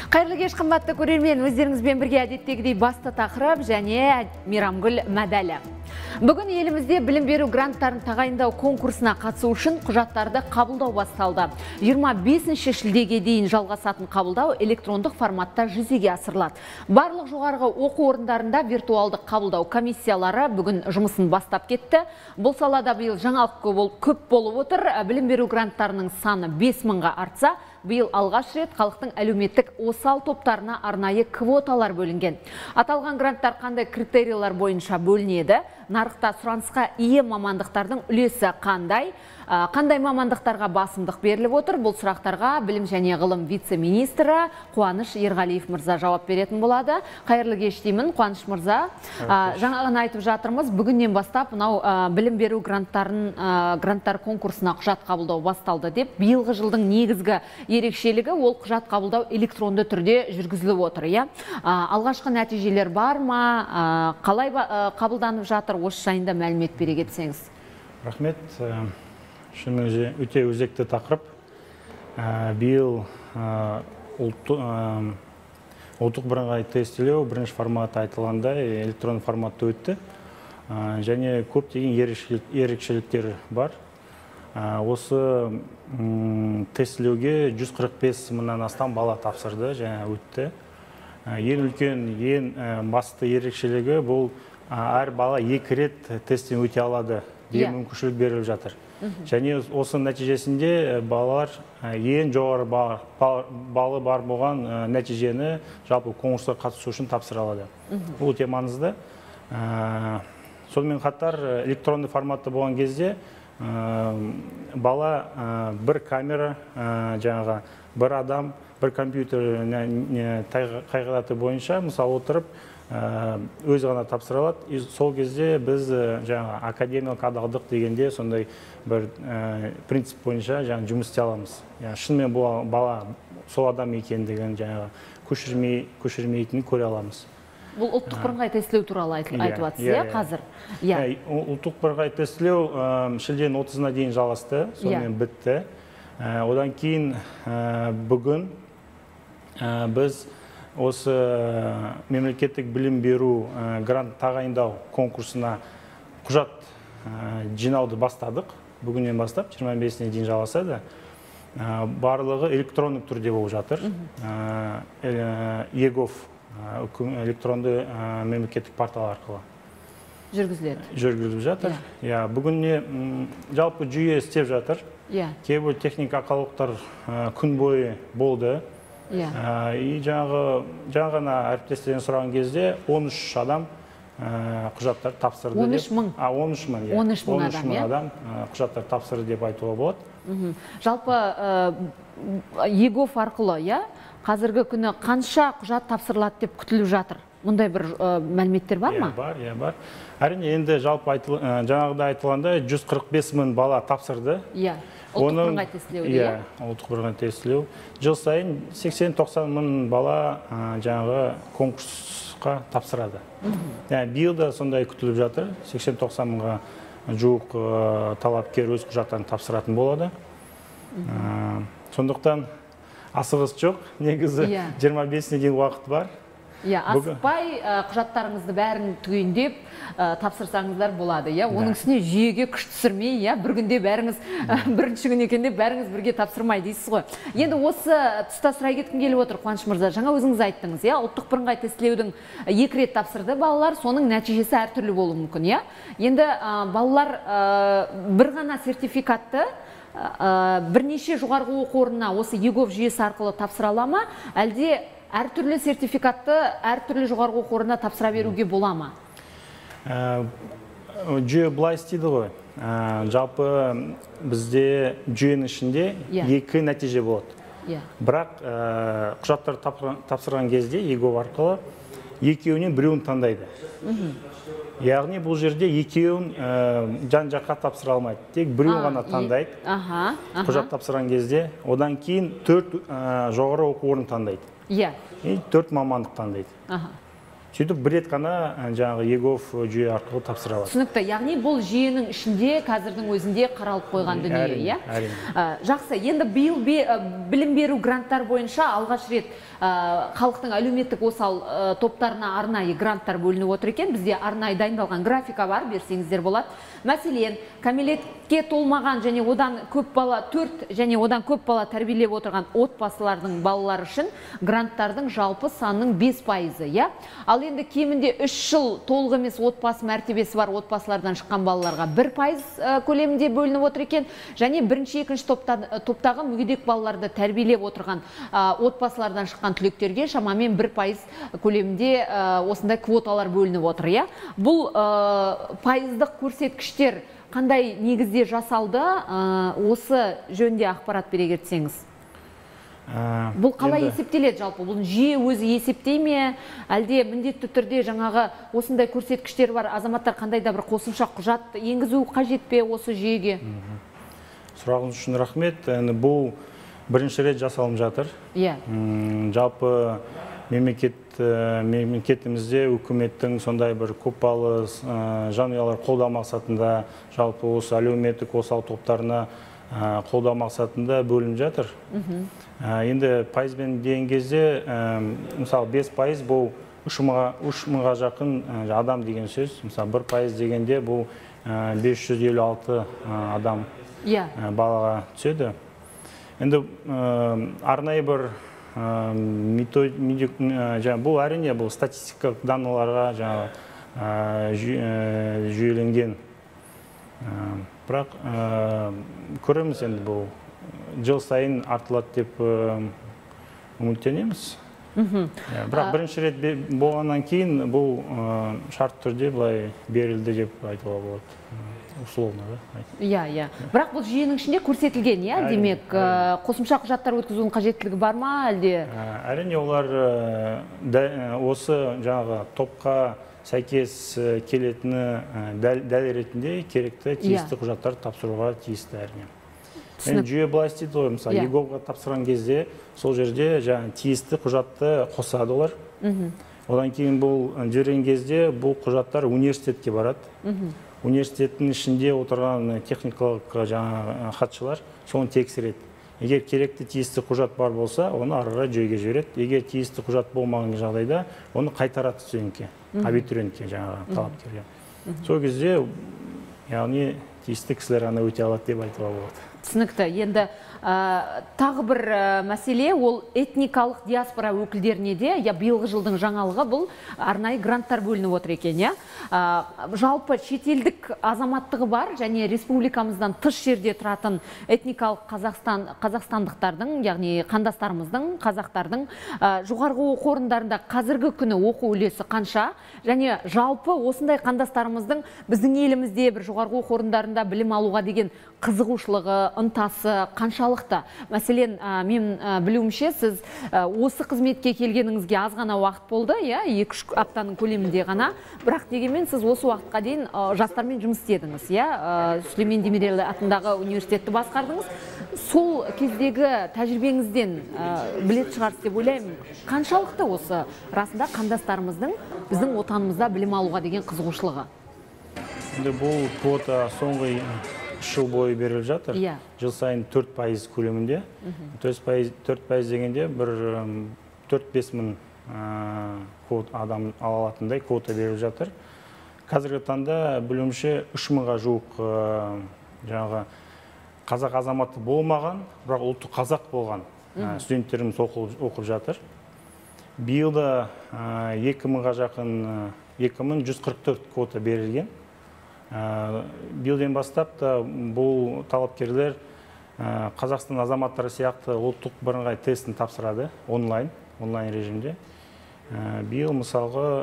Қайырлы кеш, қымбатты көрермен, өздеріңізбен бірге әдеттегідей басты тақырып және Мейрамгүл Мәдәлі. Бүгін елімізде білім беру гранттарын тағайындау конкурсына қатысу үшін құжаттарды қабылдау басталды. 25 шілдеге дейін жалғасатын қабылдау электрондық форматта жүзеге асырылады. Барлық жоғарғы оқу орындарында виртуалдық қабылдау комиссиялары бүгін жұмысын бастап кетті. Бұл салада биыл жаңалық көп болып отыр. Білім беру гранттарының саны 5000-ға артса, биыл алғаш рет халықтың әлеуметтік осал топтарына арнайы квоталар бөлінген. Аталған гранттар қандай критериялар бойынша бөлінеді? Нарықта сұранысқа ие мамандықтардың үлесі қандай мамандықтарға басымдық беріліп отыр? Бұл сұрақтарға білім және ғылым вице-министрі Қуаныш Ерғалиев мырза жауап беретін болады. Қайырлы кеш деймін, Қуаныш мырза. Жаңағын айтып жатырмыз, бүгіннен бастап білім беру гранттар конкурсына құжат қабылдау басталды деп. Биылғы жылдың негізгі ерекшелігі ол құжат қабылдау электронды түрде жүргізіліп отыр. Алғашқы нәтижелер бар ма? Қалай қабылданып жатыр? Осы жайында мәлімет бере кетсеңіз. Рахмет. Шынымен өте өзекті тақырып. Биыл ұлттық бірыңғай тестілеу бірінші форматы айтылғандай электронды форматта өтті. Және көптеген ерекшеліктері бар. Осы тестілеуге 145 мыңнан астам бала тапсырды және өтті. Ең үлкен, ең басты ерекшелігі бұл әр бала 2 рет тесттен өте алады деген мүмкіншілік беріліп жатыр. Және осы нәтижесінде балалар ең жоғары балы бар болған нәтижені жалпы конкурсқа қатысу үшін тапсыра алады. Бұл өте маңызды. Сонымен қатар электронды форматта болған кезде бала бір камера, бір адам, бір компьютер қағидаты бойынша мысалы отырып өз ғана тапсыра алады. Сол кезде біз академиялық адалдық дегенде сондай бір принцип бойынша жұмыс істей аламыз. Шынымен бұл бала сол адам екендігін көшірмейтінін көре аламыз. Бұл ұлттық бірыңғай тестілеу туралы айтып жатсыз, қазір? Ұлттық бірыңғай тестілеу шілденің 30-на дейін жалғасты, сонымен бітті. Одан кейін бүгін біз осы мемлекеттік білім беру грант тағайындау конкурсына құжат жинауды бастадық. Бүгіннен бастап 25-не дейін жалғасады. Барлығы электронды түрде болып жатыр. ЕГОВ электронды мемлекеттік портал арқылы жүргізіліп жатыр. Бүгінне жалпы жүйе істеп жатыр. Кейбір техника ақаулықтар күн бойы болды. Жаңағына әріптестерден сұраған кезде 13 адам құжаттар тапсырды. 13 мың? 13 мың адам құжаттар тапсырды деп айтуға болады. Жалпы ЕГОВ арқылы, қазіргі күні қанша құжат тапсырылады деп күтіліп жатыр? Мұндай бір мәліметтер бар ма? Бар. Әрине, енді жалпы жаңағыда айтылғанда 145 мың бала тапсырды. Ұлттық бірыңғай тестілеу. Ұлттық бірыңғай тестілеу. Жыл сайын 80-90 мың бала жаңағы конкурсқа тапсырады. Биыл да сондай күтіліп жатыр. 80-90 мыңға жуық талапкер өз құжаттарын тапсыратын болады. Сондықтан асығыс жоқ. Негізі 25-не дейін уақыт бар. Асықпай құжаттарыңызды бәрін түгендеп тапсырсаңыздар болады. Оның үстіне жүйеге күш түсірмей, бір күнде бәріңіз бірінші күн екенде бәріңіз бірге тапсырмай дейсіз ғой. Енді осы тұста сұрай кеткім келіп отыр, Қуаныш мырза. Жаңа өзіңіз айттыңыз, ұлттық бірыңғай тестілеудің 2 рет тапсырды балалар, соның нәтижесі әртүрлі болуы мүмкін. Енді балалар бір ғана сертификатты бірнеше жоғарғы оқу орнына осы ЕГОВ жүйесі арқылы тапсыра ала ма, әлде әртүрлі сертификатты әртүрлі жоғарғы оқу орнына тапсыра беруге бола ма? Жүйе былай істейді ғой. Жалпы бізде жүйенің ішінде 2 нәтиже болады. Бірақ құжаттар тапсырған кезде ЕГОВ арқылы екеуінен біреуін таңдайды. Яғни бұл жерде екеуін жан-жаққа тапсыра алмайды. Тек біреуін ғана таңдайды. Құжат тапсырған кезде. Одан кейін 4 жоғары оқу орнын таңдайды. 4 мамандық таңдайды. сөйтіп бір рет қана жаңағы егов жүйе арқылы тапсыра алады. Түсінікті, яғни бұл жүйенің ішінде қазірдің өзінде қаралып қойған дүние, иә? Жақсы, енді биыл білім беру гранттар бойынша алғаш рет халықтың әлеуметтік осал топтарына арнайы гранттар бөлініп отыр екен. Бізде арнайы дайындалған графика бар, берсеңіздер болады. Мәселен, кәмелетке толмаған және одан көп бала, 4 және одан көп бала тәрбиелеп отырған отбасылардың балалары үшін гранттардың жалпы санының 5%, иә? Ал енді кемінде 3 жыл толық емес отбасы мәртебесі бар отбасылардан шыққан балаларға 1% көлемінде бөлініп отыр екен. Және бірінші, екінші топтағы мүгедек балаларды тәрбиелеп отырған отбасылардан шыққан түлектерге шамамен 1% көлемінде осындай квоталар бөлініп отыр, иә? Бұл пайыздық көрсеткіштер қандай негізде жасалды, осы жөнде ақпарат бере кетсеңіз? Бұл қалай есептеледі жалпы? Бұл жүйе өзі есептей ме? Әлде міндетті түрде жаңағы осындай көрсеткіштер бар азаматтар қандай да бір қосымша құжат енгізу қажет пе осы жүйеге? Сұрағыңыз үшін рахмет. Бұл бірінші рет жасалып жатыр. Жалпы мемлекетімізде үкіметтің сондай бір көпбалалы жанұялар қолдау мақсатында, жалпы осы әлеуметтік осал топтарына қолдау мақсатында бөлініп жатыр. Енді пайызбен деген кезде, мысалы 5% бұл 3 мыңға жақын адам деген сөз. Мысалы 1% дегенде бұл 556 адам балаға түседі. Енді арнайы бір бұл әрине бұл статистикалық даналарға жүйеленген. Бірақ көреміз енді бұл жыл сайын артылады деп үміттенеміз. Бірақ бірінші рет болғаннан кейін бұл шарт түрде былай берілді деп айтуға болады. Условно, да? Бірақ бұл жүйенің ішінде көрсетілген, иә? Демек, қосымша құжаттар өткізудің қажеттілігі бар ма, әлде? Әрине, олар осы жаңағы топқа сәйкес келетіні дәл ретінде керекті тиісті құжаттар тапсыруға тиісті, әрине. Жүйе былай істейді ғой, мысалы, ЕГОВ-ға тапсырған кезде сол жерде тиісті құжатты қосады олар. Одан кейін бұл жіберген кезде бұл құжаттар университетке барады. Университеттің ішінде отырған техникалық хатшылар соны тексереді. Егер керекті тиісті құжат бар болса, оны арыға жүйеге жібереді. Егер тиісті құжат болмаған жағдайда, оны қайтарады студентке, абитуриентке, талапкерге. Сол кезде, яғни тиісті кісілер ғана өте алады деп айтуға болады. Түсінікті. Енді тағы бір мәселе, ол этникалық диаспора өкілдеріне де, биылғы жылдың жаңалығы бұл арнайы гранттар бөлініп отыр екен, иә? Жалпы шетелдік азаматтығы бар және республикамыздан тыс жерде тұратын этникалық қазақстандықтардың, яғни қандастарымыздың, қазақтардың жоғарғы оқу орындарында қазіргі күні оқу үлесі қанша? Және жалпы осындай қандастарымыздың біздің елімізде бір жоғарғы оқу орындарында білім алуға деген қызығушылығы, ынтасы қаншалықты? Мәселен, мен білуімше, сіз осы қызметке келгеніңізге аз ғана уақыт болды, 2-3 аптаның көлемінде ғана, бірақ дегенмен сіз осы уақытқа дейін жастармен жұмыс істедіңіз, Сүлеймен Демирель атындағы университетті басқардыңыз. Сол кездегі тәжірибеңізден білет шығарсыз деп ойлаймын. Қаншалықты осы расында қандастарымыздың біздің отанымызда білім алуға деген қызығушылығы? Бұл квота соңғы 3 жыл бойы беріліп жатыр. Жыл сайын 4% көлемінде. 4% дегенде бір 4-5 мың адам алатындай квота беріліп жатыр. Қазіргі таңда білуімше 3 мыңға жуық қазақ азаматы болмаған, бірақ ұлты қазақ болған студенттеріміз оқып жатыр. Биылда 2000-ға жақын 2144 квота берілген. Биылдан бастап та бұл талапкерлер Қазақстан азаматтары сияқты ұлттық бірыңғай тестін тапсырады онлайн режимде. Биыл мысалға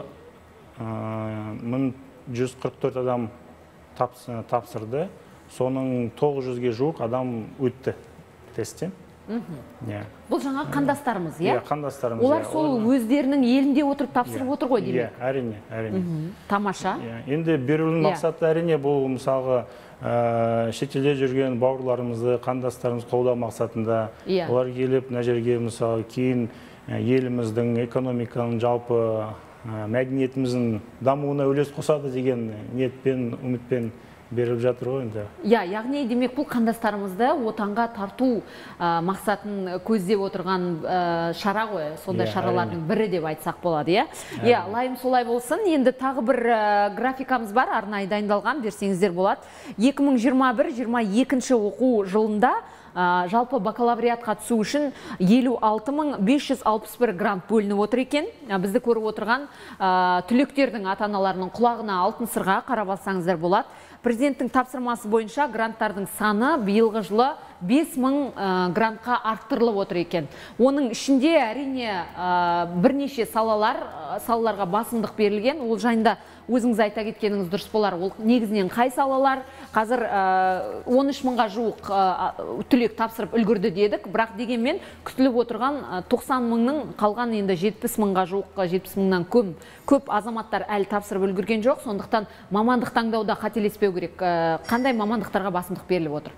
1144 адам тапсырды. Соның 900-ге жуық адам өтті тесттен. Бұл жаңа қандастарымыз, иә? Қандастарымыз. Олар сол өздерінің елінде отырып тапсырып отыр ғой, демек? Әрине. Тамаша. Енді берудің мақсаты әрине бұл мысалға шетелде жүрген бауырларымызды, қандастарымыз қолдау мақсатында. Олар келіп, мына жерге мысалы кейін еліміздің экономиканың жалпы мәдениетіміздің дамуына үлес қосады деген ниетпен, үмітпен беріп жатыр ғой енді. Яғни демек бұл қандастарымызды отанға тарту мақсатын көздеп отырған шара ғой, сондай шаралардың бірі деп айтсақ болады, иә? Лайым солай болсын. Енді тағы бір графикамыз бар, арнайы дайындалған, берсеңіздер болады. 2021-22 оқу жылында жалпы бакалавриатқа түсу үшін 56.561 грант бөлініп отыр екен. Бізді көріп отырған түлектердің ата-аналарының құлағына алтын сырға қарап алсаңыздар болады. Президенттің тапсырмасы бойынша гранттардың саны биылғы жылы 5000 грантқа арттырылып отыр екен. Оның ішінде әрине бірнеше салаларға басымдық берілген. Ол жайында өзіңіз айта кеткеніңіз дұрыс болар. Ол негізінен қай салалар? Қазір 13 мыңға жуық түлек тапсырып үлгірді дедік, бірақ дегенмен күтіліп отырған 90 мыңның қалған енді 70 мыңға жуық, 70 мыңнан көп азаматтар әлі тапсырып үлгерген жоқ. Сондықтан мамандық таңдауда қателеспеу керек. Қандай мамандықтарға басымдық беріліп отыр?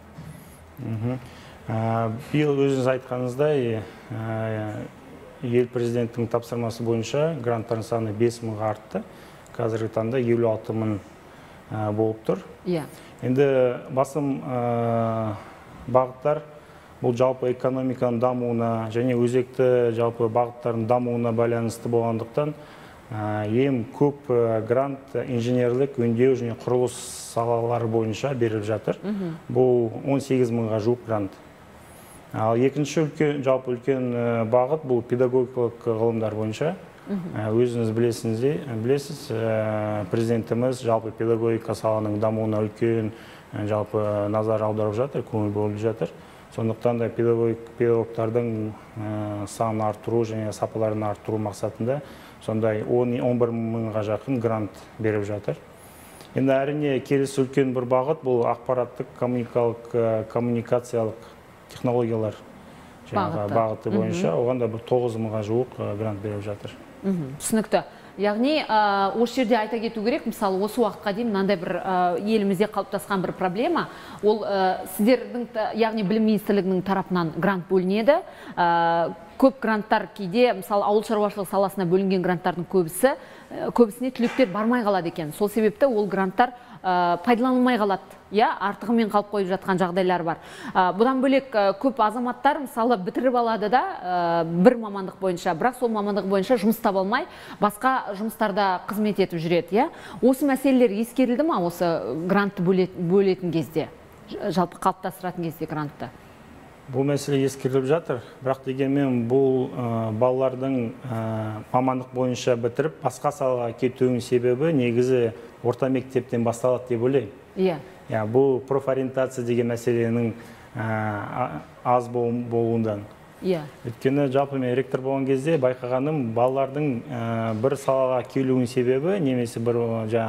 Биыл өзіңіз айтқаныңыздай, ел президенттің тапсырмасы бойынша гранттардың саны 5 мыңға артты. Қазіргі таңда 56 мың болып тұр. Енді басым бағыттар бұл жалпы экономиканың дамуына және өзекті жалпы бағыттардың дамуына байланысты болғандықтан ең көп грант инженерлік, өңдеу және құрылыс салалары бойынша беріліп жатыр. Бұл 18 мыңға жуық грант. Ал екінші жалпы үлкен бағыт бұл педагогикалық ғылымдар бойынша. Өзіңіз білесіз, президентіміз жалпы педагогика саланың дамуына үлкен жалпы назар аударып жатыр, көңіл бөліп жатыр. Сондықтан да педагогтардың санын арттыру және сапаларын арттыру мақсатында сондай 11 мыңға жақын грант беріп жатыр. Енді әрине келесі үлкен бір бағыт бұл ақпараттық коммуникациялық технологиялар бағыты бойынша. Оған да 9 мыңға жуық грант беріп жатыр. Түсінікті. Яғни, осы жерде айта кету керек, мысалы, осы уақытқа дейін мынандай бір елімізде қалыптасқан бір проблема, ол сіздердің, яғни білім министрлігінің тарапынан грант бөлінеді. Көп гранттар кейде, мысалы, ауыл шаруашылық саласына бөлінген гранттардың көбісіне түлектер бармай қалады екен. Сол себепті ол гранттар пайдаланылмай қалады. Артығымен қалып қойып жатқан жағдайлар бар. Бұдан бөлек көп азаматтар мысалы бітіріп алады да бір мамандық бойынша, бірақ сол мамандық бойынша жұмыс таба алмай, басқа жұмыстарда қызмет етіп жүреді. Осы мәселелер ескерілді ма осы грантты бөлетін кезде, жалпы қалыптастыратын кезде грантты? Бұл мәселе ескеріліп жатыр, бірақ дегенмен бұл балалардың мамандық бойынша бітіріп, басқа салаға кетуінің себебі негізі орта мектептен басталады деп ойлаймын. Бұл профориентация деген мәселенің аз болуындан. Өйткені жалпы мен ректор болған кезде байқағаным, балалардың бір салаға келуінің себебі, немесе бір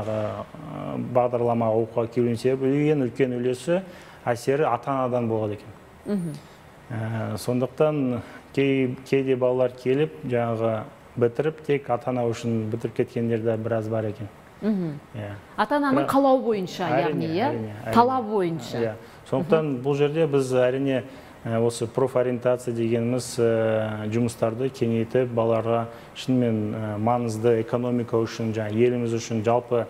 бағдарлама оқуға келуінің себебі, үлкен үлесі әсері ата-анадан болады екен. Сондықтан кейде балалар келіп, бітіріп, тек ата-ана үшін бітіріп кеткендерді біраз бар екен. Ата-ананың қалауы бойынша, яғни, талабы бойынша. Сондықтан бұл жерде біз әрине осы профориентация дегеніміз жұмыстарды кеңейтіп, балаларға шынымен маңызды экономика үшін, еліміз үшін жалпы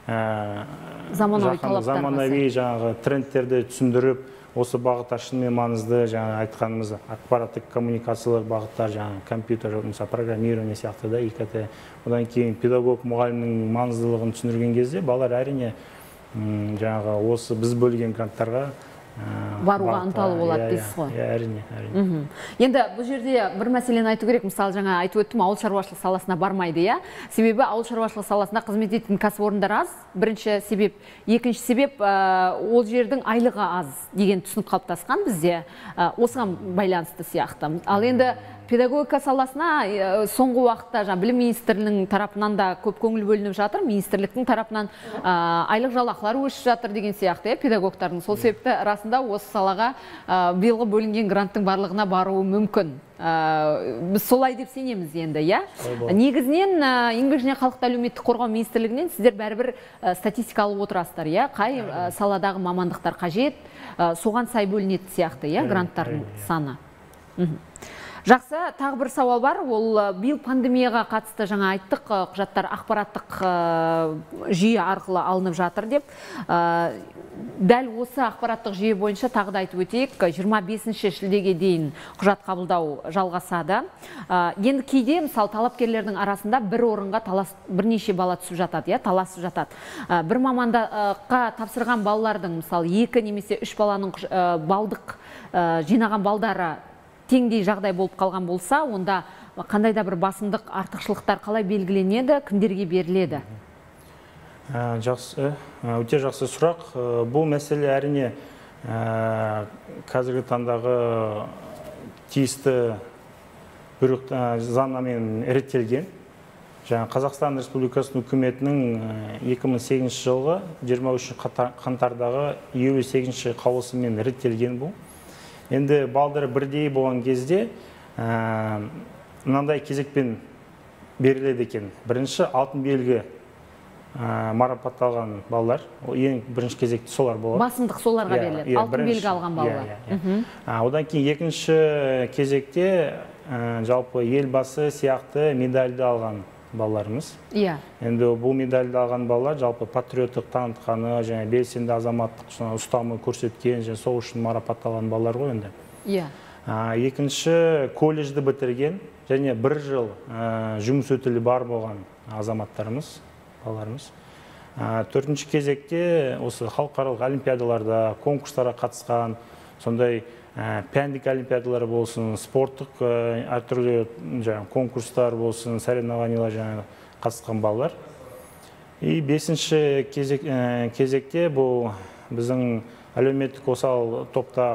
заманауи трендтерді түсіндіріп, осы бағыттар шынымен маңызды, айтқанымыз ақпараттық коммуникациялық бағыттар, компьютер, программирование сияқты да, ИКТ. Одан кейін педагог мұғалімнің маңыздылығын түсіндірген кезде, балалар әрине осы біз бөлген гранттарға баруға ынталы болады дейсіз ғой. Әрине. Енді бұл жерде бір мәселені айту керек, мысалы жаңа айтып өттім, ауыл шаруашылық саласына бармайды, себебі ауыл шаруашылық саласында қызмет ететін кәсіпорындар аз, бірінші себеп. Екінші себеп, ол жердің айлығы аз деген түсінік қалыптасқан бізде, осыған байланысты сияқты. Ал енді педагогика саласына соңғы уақытта білім министрлігінің тарапынан да көп көңіл бөлініп жатыр, министрліктің тарапынан айлық жалақылар өсіп жатыр деген сияқты педагогтардың. Сол себепті расында осы салаға биылғы бөлінген гранттың барлығына баруы мүмкін. Біз солай деп сенеміз енді, Негізінен еңбек және халықты әлеуметтік қорғау министрлігінен сіздер бәрібір статистика алып отырасыздар, қай саладағы мамандықтар қажет, соған сай бөлінетін сияқты, гранттардың саны. Жақсы, тағы бір сауал бар. Ол биыл пандемияға қатысты жаңа айттық, құжаттар ақпараттық жүйе арқылы алынып жатыр деп. Дәл осы ақпараттық жүйе бойынша тағы да айтып өтейік, 25 шілдеге дейін құжат қабылдау жалғасады. Енді кейде, мысалы, талапкерлердің арасында бір орынға бірнеше бала түсіп жатады, таласып жатады. Бір мамандыққа тапсырған балалардың, мысалы, 2 немесе 3 баланың балдық жинаған балдары теңдей жағдай болып қалған болса, онда қандай да бір басымдық, артықшылықтар қалай белгіленеді, кімдерге беріледі? Жақсы, өте жақсы сұрақ. Бұл мәселе әрине қазіргі таңдағы тиісті бұйрық заңнамамен реттелген. Қазақстан Республикасының үкіметінің 2008 жылғы 23 қаңтардағы 58 қаулысымен реттелген бұл. Енді балдары бірдей болған кезде мынандай кезекпен беріледі екен. Бірінші алтын белгі марапатталған балалар, ең бірінші кезекте солар болады. Басымдық соларға беріледі, алтын белгі алған балалар. Одан кейін екінші кезекте жалпы елбасы сияқты медальді алған балаларымыз. Енді бұл медальді алған балалар жалпы патриоттық танытқаны, және белсенді азаматтық ұстаным көрсеткен, және сол үшін марапатталған балалар ғой енді. Екінші колледжді бітірген және 1 жыл жұмыс өтілі бар болған азаматтарымыз, балаларымыз. Төртінші кезекте осы халықаралық олимпиадаларда, конкурстарға қатысқан, сондай пәндік олимпиадалар болсын, спорттық әртүрлі конкурстар болсын, соревнованиялар қатысқан балалар. И бесінші кезекте бұл біздің әлеуметтік осал топта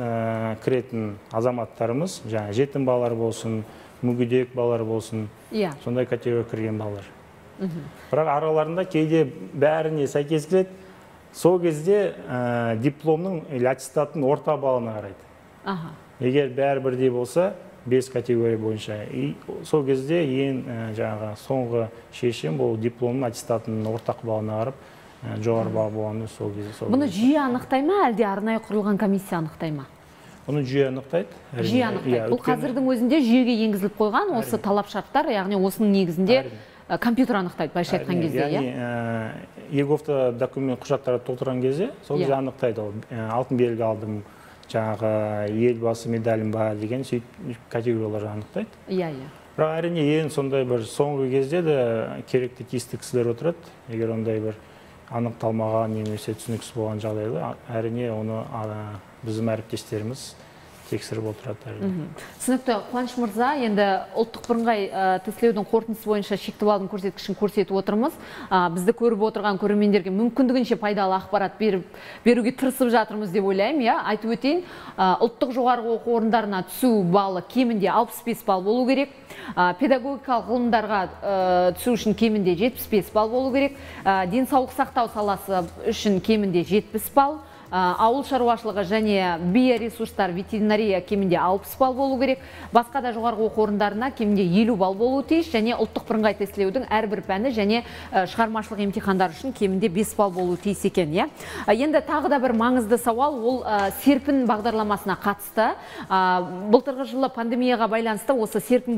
кіретін азаматтарымыз, жетім балалар болсын, мүгедек балалар болсын, сондай категорияға кірген балалар. Бірақ араларында кейде бәріне сәйкес келеді, сол кезде дипломның или аттестаттың орта балына қарайды. Егер бәрі бірдей болса, 5 категория бойынша. Сол кезде ең соңғы шешім бұл дипломның аттестатының ортақ балына қарап, жоғары бал болғаны сол кезде. Бұны жүйе анықтай ма, әлде арнайы құрылған комиссия анықтай ма? Бұны жүйе анықтайды. Жүйе анықтайды. Бұл қазірдің өзінде жүйеге енгізіліп қойған осы талап шарттар, яғни осының негізінде компьютер анықтайды, былайша айтқан кезде, яғни ЕГОВта документ құжаттарды толтырған кезде, сол кезде анықтайды. Алтын белгі алдым, жаңағы елбасы медалім бар деген категориялар анықтайды. Бірақ әрине ең сондай бір соңғы кезде де керекті тиісті кісілер отырады. Егер ондай бір анықталмаған немесе түсініксіз болған жағдайда, әрине оны біздің әріптестеріміз тексеріп отырады. Түсінікті, Қуаныш мырза, енді ұлттық бірыңғай тестілеудің қорытындысы бойынша шекті балдың көрсеткішін көрсетіп отырмыз. Бізді көріп отырған көрермендерге мүмкіндігінше пайдалы ақпарат беруге тырысып жатырмыз деп ойлаймын. Айтып өтейін, ұлттық жоғарғы оқу орындарына түсу балы кемінде 65 балл болу керек. Педагогикалық ғылымдарға түсу үшін кемінде 75 балл болу керек. Денсаулық сақтау саласы үшін кемінде 70 балл. Ауыл шаруашылығы және биоресурстар ветеринария кемінде 60 балл болу керек. Басқа да жоғарғы оқу орындарына кемінде 50 балл болуы тиіс, және ұлттық бірыңғай тестілеудің әрбір пәні және шығармашылық емтихандар үшін кемінде 5 балл болуы тиіс екен. Енді тағы да бір маңызды сауал, ол серпін бағдарламасына қатысты. Былтырғы жылы пандемияға байланысты осы серпін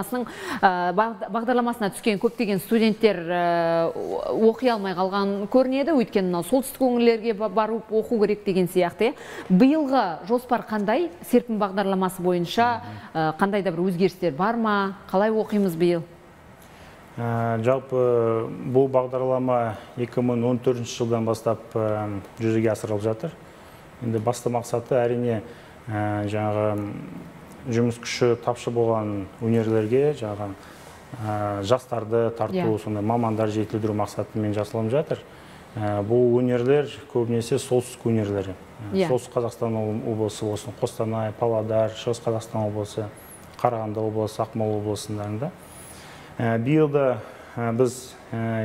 бағдарламасына түскен көптеген студенттер оқи алмай қалған көрінеді, өйткені солтүстік өңірлерге барып оқу керек деген сияқты. Биылғы жоспар қандай? Серпін бағдарламасы бойынша қандай да бір өзгерістер бар ма? Қалай оқимыз биыл? Жалпы бұл бағдарлама 2014 жылдан бастап жүзеге асырылып жатыр. Енді басты мақсаты әрине жұмыс күші тапшы болған өнерлерге жастарды тарту, сондай мамандар жетілдіру мақсатымен жасалынып жатыр. Бұл өнерлер көбінесе солтүстік өнерлері. Солтүстік Қазақстан облысы болсын, Қостанай, Павлодар, Шығыс Қазақстан облысы, Қарағанды облысы, Ақмола облысындарында. Биылда біз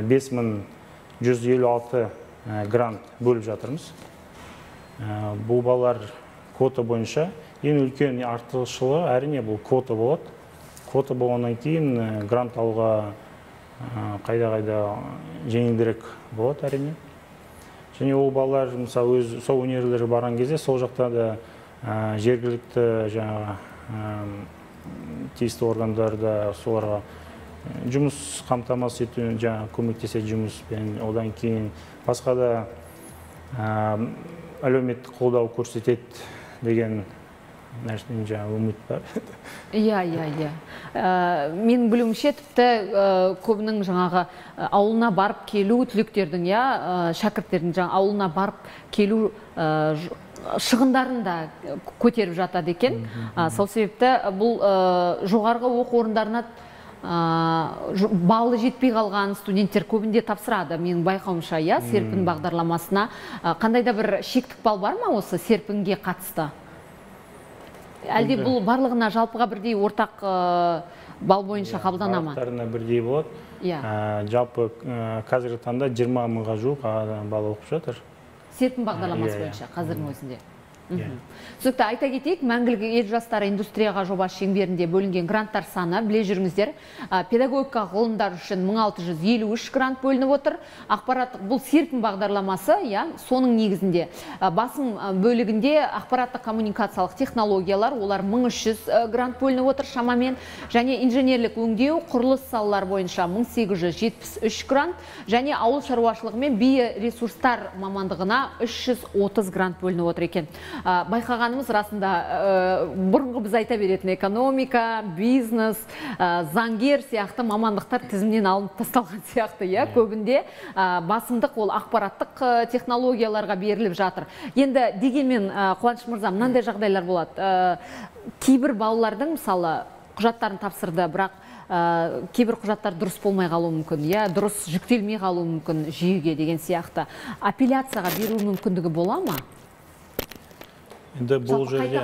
5156 грант бөліп жатырмыз. Бұл балалар квота бойынша ең үлкен артықшылығы әрине бұл квота болады. Квота болғаннан кейін грант алуға қайда-қайда жеңілдірек болады әрине. Және ол балалар мысалы сол өнерлері барған кезде сол жақта да жергілікті тиісті органдарда соларға жұмыс қамтамасыз ету, жаңа көмектеседі жұмыспен, одан кейін басқа да әлеуметтік қолдау көрсетеді деген нәрсенен жаңа үміт бар. Иә. Мен білуімше тіпті көбінің жаңағы ауылына барып келу түлектердің, шәкірттердің жаңа ауылына барып келу шығындарын да көтеріп жатады екен. Сол себепті бұл жоғарғы оқу орындарына балы жетпей қалған студенттер көбінде тапсырады. Менің байқауымша, серпін бағдарламасына қандай да бір шектік балл бар ма осы серпінге қатысты? Әлде бұл барлығына жалпыға бірдей ортақ балл бойынша қабылдана ма? Барлықтарына бірдей болады. Жалпы қазіргі таңда 20 мыңға жуық бала оқып жатыр. Серпін бағдарламасы бойынша қазірдің өзінде. Түсінікті, айта кетейік, мәңгілік ел жастары индустрияға жобасы шеңберінде бөлінген гранттар саны, біле жүріңіздер, педагогика ғылымдар үшін 1653 грант бөлініп отыр. Ақпараттық бұл серпін бағдарламасы, соның негізінде басым бөлігінде ақпараттық коммуникациялық технологиялар, олар 1300 грант бөлініп отыр шамамен, және инженерлік өңдеу, құрылыс салалар бойынша 1873 грант, және ауыл шаруашылығы мен биоресурстар мамандығына 330 грант бөлініп отыр екен. Байқағанымыз расында бұрынғы біз айта беретін экономика, бизнес, заңгер сияқты мамандықтар тізімнен алынып тасталған сияқты, көбінде басымдық ол ақпараттық технологияларға беріліп жатыр. Енді дегенмен, Қуаныш мырза, мынандай жағдайлар болады. Кейбір балалардың мысалы құжаттарын тапсырды, бірақ кейбір құжаттар дұрыс болмай қалуы мүмкін, дұрыс жүктелмей қалуы мүмкін жүйеге деген сияқты. Апелляцияға беру мүмкіндігі бола ма? Енді бұл жерде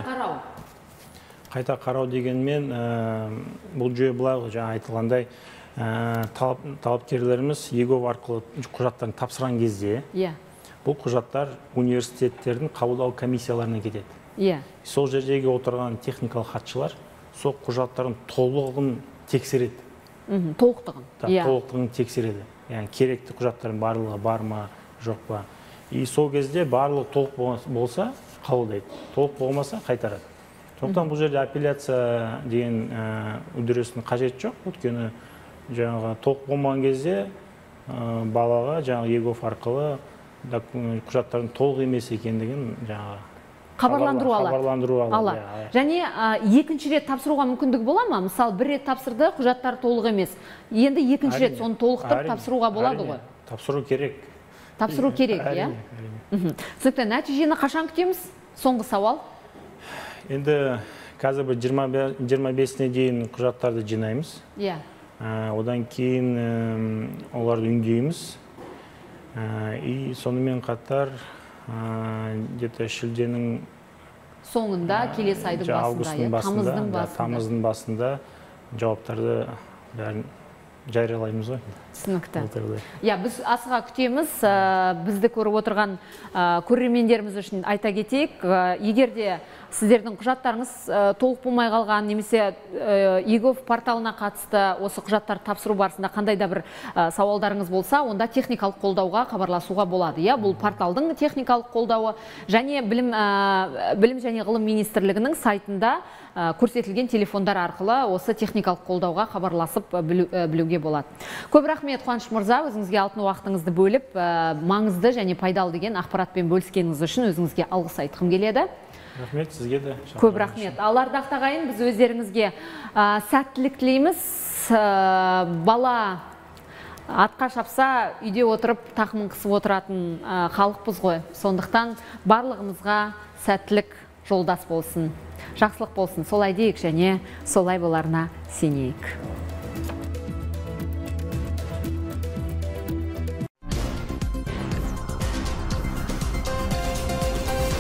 қайта қарау дегенмен бұл жүйе былай жаңа айтылғандай талапкерлеріміз ЕГОВ арқылы құжаттарын тапсырған кезде бұл құжаттар университеттердің қабылдау комиссияларына кетеді. Сол жердегі отырған техникалық хатшылар сол құжаттардың толығын тексереді. Толықтығын тексереді. Яғни керекті құжаттардың барлығы бар ма, жоқ па. Сол кезде барлығы толық болса қабылдайды, толық болмаса қайтарады. Сондықтан бұл жерде апелляция деген үдерісінің қажеті жоқ. Өйткені жаңағы толық болмаған кезде балаға жаңағы ЕГОВ арқылы құжаттардың толық емес екендігін жаңағы хабарландыру алады. Және екінші рет тапсыруға мүмкіндігі бола ма? Мысалы, бір рет тапсырды, құжаттар толық емес. Енді екінші рет соны толықтырып тапсыруға болады ғой? Тапсыру керек. Тапсыру керек, Түсінікті, нәтижені қашан күтеміз? Соңғы сауал. Енді қазір 25-не дейін құжаттарды жинаймыз. Одан кейін оларды өңдейміз. И сонымен қатар шілденің соңында, келесі айдың басында, тамыздың басында жауаптарды бәрін жариялаймыз ғой. Түсінікті. Біз асыға күтеміз. Бізді көріп отырған көрермендеріміз үшін айта кетейік. Егерде сіздердің құжаттарыңыз толық болмай қалған, немесе ЕГОВ порталына қатысты осы құжаттар тапсыру барысында қандай да бір сауалдарыңыз болса, онда техникалық қолдауға хабарласуға болады. Бұл порталдың техникалық қолдауы және білім және ғылым министрлігінің сайтында көрсетілген телефондар арқылы осы техникалық қолдауға хабарласып білуге болады. Көп рахмет, Қуаныш мырза, өзіңізге алтын уақытыңызды бөліп, маңызды және пайдалы деген ақпаратпен бөліскеніңіз үшін өзіңізге алғыс айтқым келеді. Рахмет, сізге де. Көп рахмет. Ардақты ағайын, біз өздеріңізге сәттілік тілейміз. Бала атқа шапса, үйде отырып тақымын қысып отыратын халықпыз ғой. Сондықтан барлығымызға сәттілік жолдас болсын, жақсылық болсын. Солай дейік және солай боларына сенейік.